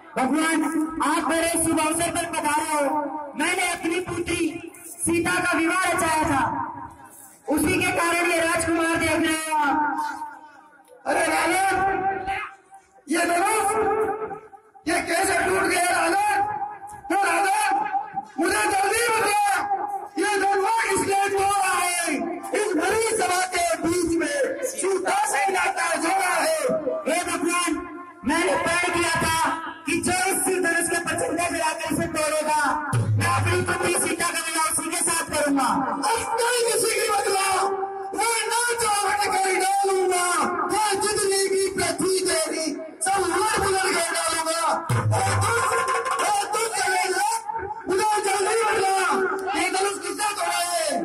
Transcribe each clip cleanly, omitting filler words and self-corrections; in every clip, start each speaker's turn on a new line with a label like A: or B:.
A: भगवान आप मेरे शुभ अवसर पर पधारे हो। मैंने अपनी पुत्री सीता का विवाह रचाया था, उसी के कारण ये राजकुमार देख रहे हो आप।
B: अरे राजन, ये धनुष ये कैसे टूट गया राजन? तो राजन मुझे जल्दी बता, ये धनुष किसने तोड़ा है? इस भरी सभा के बीच में सीता से नाता जोड़ा है।
A: हे भगवान, मैंने तय किया था कि जो इस धनुष के पचंदे मिलाकर इसे तोड़ेगा, मैं अपनी पुत्री सीता का विवाह उसी के साथ करूंगा।
B: अब कोई किसी की बदला मैं ना चौहट कर डालूंगा। मैं जितनी भी पृथ्वी तेरी सब हाथ बुलंद कर डालूंगा। तू चलेगा, मुझे जल्दी बदला, ये धनुष किसने तोड़ा है?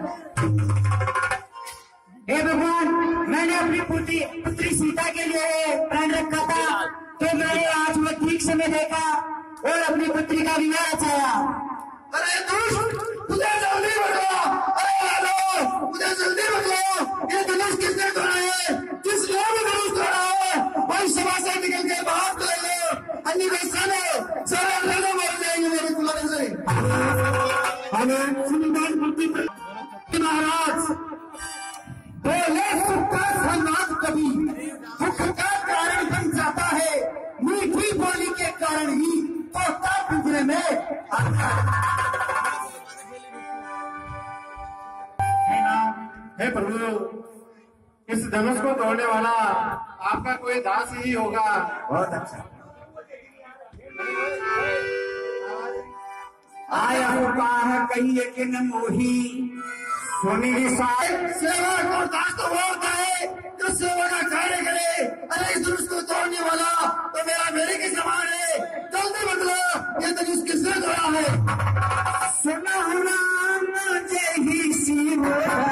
A: हे भगवान, मैंने अपनी पुत्री सीता के लिए प्रण रखा था, तो मैंने आज वो ठीक समय देखा और अपनी पुत्री का विवाह रचाया।
B: अरे धनुष मुझे जल्दी बदला, अरे लालो मुझे जल्दी बदलो, ये धनुष किसने तोड़ा है? जिसने भी धनुष तोड़ा है वही सभा से निकल के बाहर ले लो, अन्य सारे लोग मर जाएंगे मेरे बुलाने से।
A: महाराज बोले सुख का संवाद कभी दुख का कारण बन जाता है, मीठी बोली के कारण ही तोता पिंजरे में आता है।
C: हे प्रभु, इस धनुष को तोड़ने वाला आपका कोई दास ही होगा।
A: बहुत अच्छा। आया हुआ कहिए कि न मोही सुनी
B: सेवा को दास तो होता है जो सेवा का कार्य करे। अरे इस धनुष को तोड़ने वाला तो मेरे के समान है। जल्दी बदलो, ये धनुष किसने तोड़ा है?
A: सुना नाम जय ही शिव,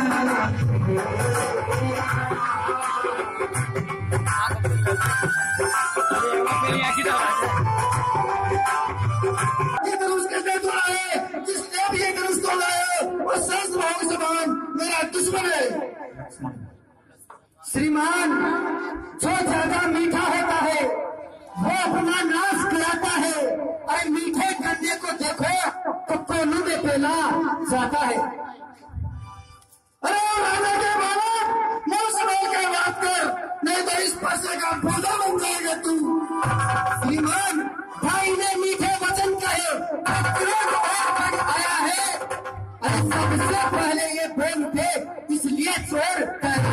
B: ये धनुष किसने तोड़ा है? जिसने भी ये धनुष तोड़ा है वो सहस्त्र भाव समान मेरा दुश्मन है।
A: श्रीमान, जो ज्यादा मीठा होता है वो अपना नाश कराता है। अरे मीठे गन्ने को देखो तो कोनों में पेला जाता है।
B: अरे राजा के बालक, मुंह संभाल के बात कर, नहीं तो इस पैसे का भूला बन जाएगा तू।
A: श्रीमान, भाई ने मीठे वचन कहे, आया है। अरे सबसे पहले ये बोल थे, इसलिए चोर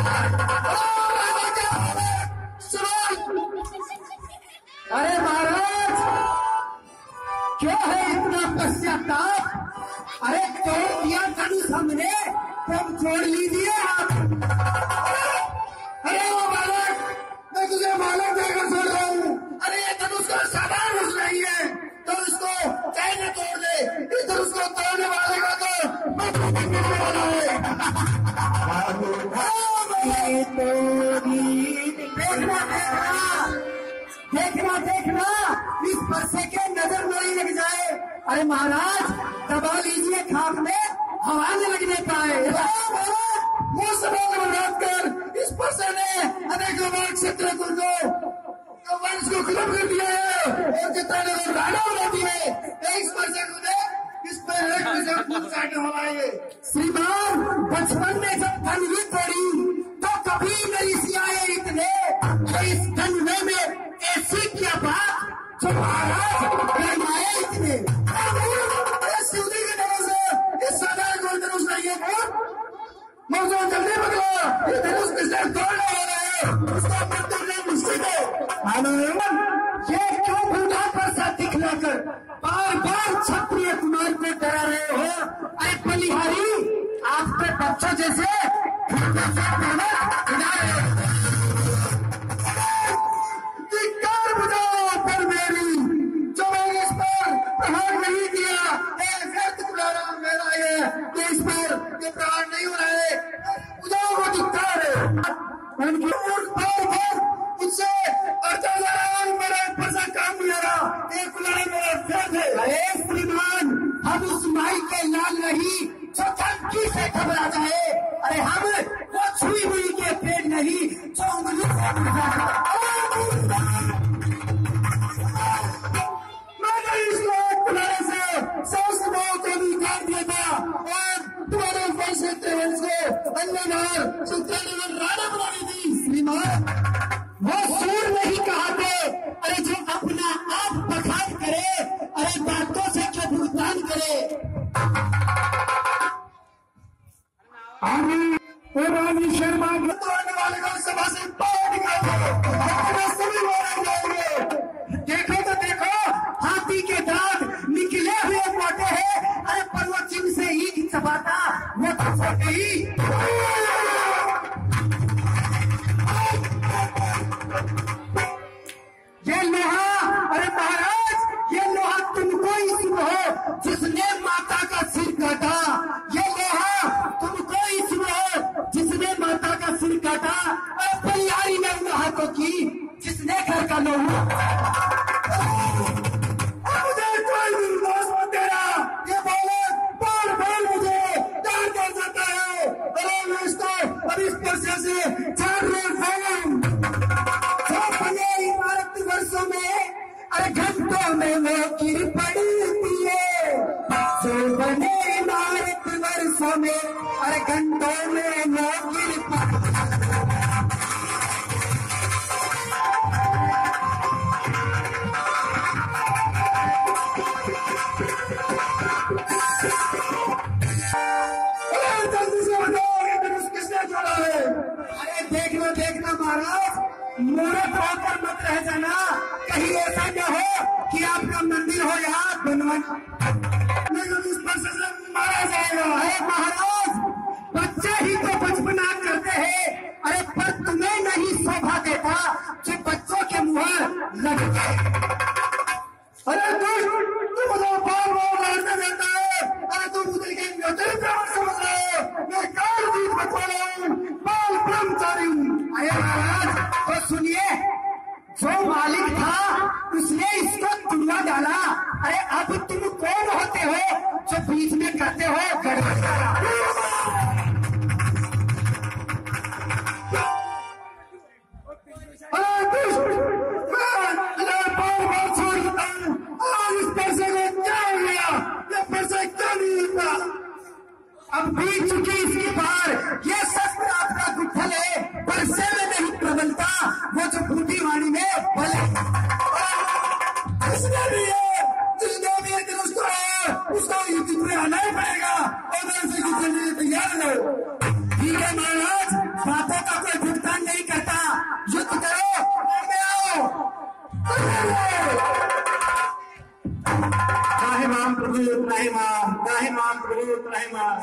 A: अरे महाराज, क्यों है इतना पश्चाताप? अरे तोड़ दिया धनुष हमने, तुम छोड़ लीजिए आप।
B: अरे वो बालक, मैं तुझे मालूम देकर छोड़ रहा हूँ। अरे ये धनुष का साधारण धनुष नहीं है, तो इसको कैसे तोड़ दे? इस धनुष को तोड़ने वाले का तो मैं करने वाला है।
A: देखना देखना, इस परसे के नजर नहीं लग जाए। अरे महाराज, दबा लीजिए खाक में, हवा न लगने पाए।
B: मुंह संभाल कर बात कर। इस परसे ने अनेकों बार क्षेत्र को वंश को खत्म कर दिया है और कितना लोग राणा बना दिए। इस परसे को दे, इस पर एक पैसे वाला है।
A: श्रीमान, बचपन में जब धनवी तोड़ी तो कभी नहीं सियाए इतने, तो इस धनवे में ऐसी क्या बात जो महाराज गरमाए इतने।
B: शिवजी के धनुष है, इस साधारण कोई धनुष नहीं है। मौजूद जल्दी बदलो, ये धनुष किसने तोड़ने वाला है? उसका मृत्यु नहीं निश्चित है।
A: ये क्यों बूढ़ा प्रसाद दिखलाकर बार बार क्षत्रिय कुमार को डरा रहे हो? अरे बलिहारी, आप पे बच्चों जैसे
B: धिक्कार बुझाओ पर मेरी, जो मैंने इस पर प्रहार नहीं किया। व्यर्थ बुलाना मेरा ये इस पर ये प्रहार नहीं हो रहा है। बुझाओ वो धिक्कार है। मुझसे अर्जा जा रहा हूँ, मेरा एक पैसा काम नहीं आ रहा, एक बुलाना मेरा व्यर्थ है।
A: अरे श्रीमान, हम उस माई के लाल नहीं जो धमकी से घबरा जाए। अरे हम वो छुई हुई के पेड़ नहीं जो उंगली से
B: अन्नदार सुल्तान राणा बना दी थी। श्रीमान वो सूर नहीं कहाते, अरे जो अपना आप बखान करे, अरे बातों से क्यों भुगतान करे।
A: शर्मा आने वाले को सभा से बाहर निकाल सभी मारे जाएंगे।
B: देखो तो देखो, हाथी के दांत निकले हुए मोटे हैं, अरे पर वो चिन्ह से ईद चबाता वो तो छोटे ही। ये लोहा, अरे महाराज ये लोहा तुमको ही सुन हो जिसने माता का सिर काटा। ये लोहा तुमको ही सुन हो जिसने माता का सिर काटा। और तैयारी ने उन हाथों की जिसने घर का लोहा।
A: मुझे कोई निर्दोष मत देना। ये बोले बार बार मुझे डर कर जाता है। अरे मैं इसको अब इस पर्चे से छाड़ रहा
B: बने इमारत वर्षों में, अरे घंटों में वो गिर पड़ती है। जो बने इमारत वर्षों में, अरे घंटों में वो गिर पड़ती
A: जल्दी से बताओ ये धनुष किसने जोड़ा है।
B: अरे देखना देखना महाराज, मूर्ख होकर मत रह जाना, कहीं ऐसा न हो कि आपका मंदिर हो यहाँ बनवाना।
A: नहीं तो इस पर्चे से मारा जाएगा।
B: अरे महाराज बच्चे ही तो बचपना करते हैं, अरे पर तुम्हें नहीं शोभा देता कि बच्चों के मुहर लग जाए।
A: अरे तू मुझे बार बार मारने देता है। अरे तू मुझे समझ रहा है। मैं काल जीत बचा रहा हूँ, बाल ब्रह्मचारी हूँ।
B: अरे महाराज तो सुनिए, जो मालिक था उसने इसको तुड़वा डाला। अरे अब तुम कौन होते हो जो बीच में करते हो गड़बड़।
A: बार बार छोड़ देता हूँ। और इस पैसे को क्या हो गया, ये पैसा क्या नहीं होता।
B: अब बीत चुकी इसकी बार, ये शस्त्र आपका गुत्थल है, परसे में नहीं प्रबलता वो जो बूटी वाणी में बल है।
A: इसने भी है, जिसने भी ये दुरुस्त है, उसको युद्ध में आना ही पड़ेगा। और से युद्ध के लिए तैयार रहो।
B: ठीक है महाराज, बातों का कोई भुगतान नहीं करता, युद्ध करो में आओ।
C: त्राहिमाम प्रभु त्राहिमाम, त्राहिमाम प्रभु त्राहिमाम।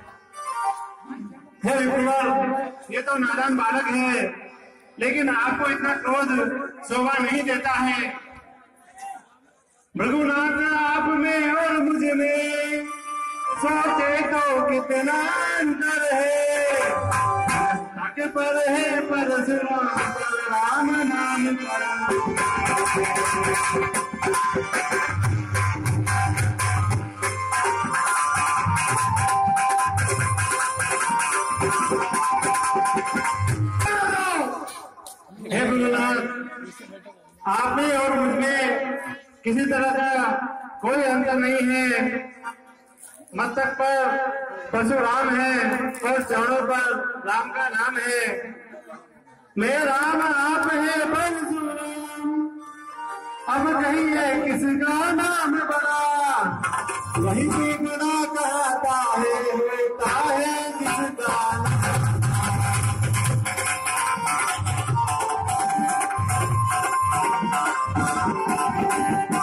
C: हे विप्रवर, ये तो नादान बालक है, लेकिन आपको इतना क्रोध शोभा नहीं देता है। भृगुनाथ आप में और मुझ में सोचे तो कितना अंतर है। ताके पर है परशुराम राम नाम करा। हे भृगुनाथ, आप में और मुझमें किसी तरह का कोई अंतर नहीं है। मस्तक पर परशुराम है और चरणों पर राम का नाम है। मैं राम आप है परशुराम, अब कहिए किसका नाम बड़ा। वही भी बड़ा कहता है, होता है जिसका नाम।